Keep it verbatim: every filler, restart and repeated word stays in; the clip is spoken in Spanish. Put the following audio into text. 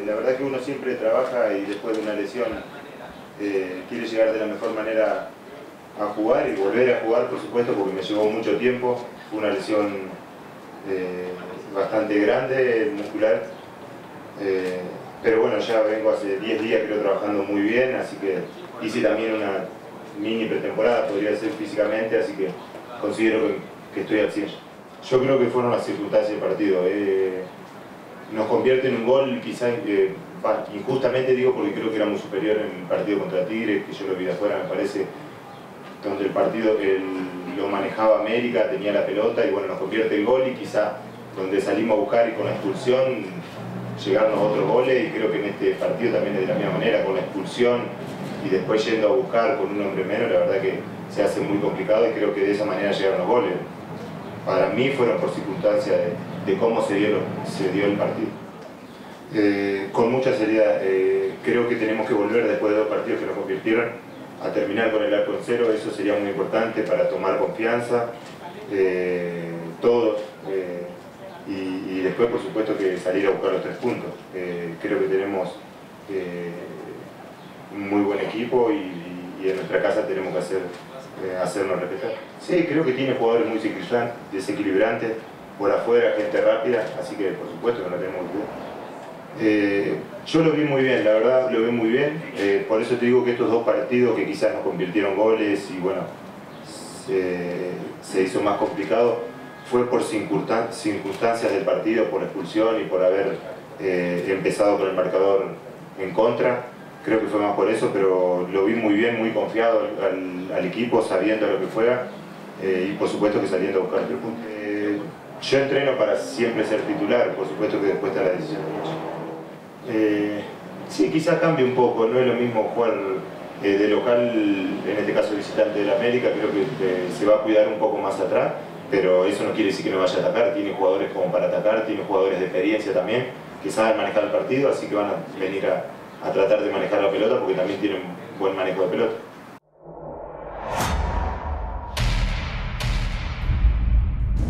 la verdad que uno siempre trabaja y después de una lesión eh, quiere llegar de la mejor manera a jugar y volver a jugar, por supuesto, porque me llevó mucho tiempo. Fue una lesión eh, bastante grande, muscular, eh, pero bueno, ya vengo hace diez días creo trabajando muy bien, así que hice también una mini pretemporada, podría ser físicamente, así que considero que, que estoy al cien. Yo creo que fueron las circunstancias del partido. Eh, nos convierte en un gol, quizás eh, injustamente digo, porque creo que éramos superior en el partido contra Tigre, que yo lo vi de afuera, me parece, donde el partido el, lo manejaba América, tenía la pelota y bueno, nos convierte el gol y quizás donde salimos a buscar y con la expulsión llegarnos a otros goles, y creo que en este partido también es de la misma manera, con la expulsión y después yendo a buscar con un hombre menos, la verdad que se hace muy complicado y creo que de esa manera llegaron los goles. Para mí fueron por circunstancias de, de cómo se dio, se dio el partido. Eh, con mucha seriedad, eh, creo que tenemos que volver después de dos partidos que nos convirtieron a terminar con el arco en cero, eso sería muy importante para tomar confianza, eh, todos, eh, y, y después por supuesto que salir a buscar los tres puntos. Eh, creo que tenemos eh, un muy buen equipo y, y en nuestra casa tenemos que hacer, eh, hacernos respetar. Sí, creo que tiene jugadores muy desequilibrantes, por afuera, gente rápida, así que por supuesto que no tenemos que cuidar. Eh, yo lo vi muy bien, la verdad lo vi muy bien, eh, por eso te digo que estos dos partidos que quizás nos convirtieron goles y bueno, se, se hizo más complicado, fue por circunstancias del partido, por la expulsión y por haber eh, empezado con el marcador en contra. Creo que fue más por eso, pero lo vi muy bien, muy confiado al, al, al equipo, sabiendo lo que fuera, eh, y por supuesto que saliendo a buscar tres puntos. Eh, yo entreno para siempre ser titular, por supuesto que después está la decisión. Eh, sí, quizás cambie un poco, no es lo mismo jugar eh, de local, en este caso visitante del América, creo que eh, se va a cuidar un poco más atrás, pero eso no quiere decir que no vaya a atacar, tiene jugadores como para atacar, tiene jugadores de experiencia también, que saben manejar el partido, así que van a venir a, a tratar de manejar la pelota porque también tienen buen manejo de pelota.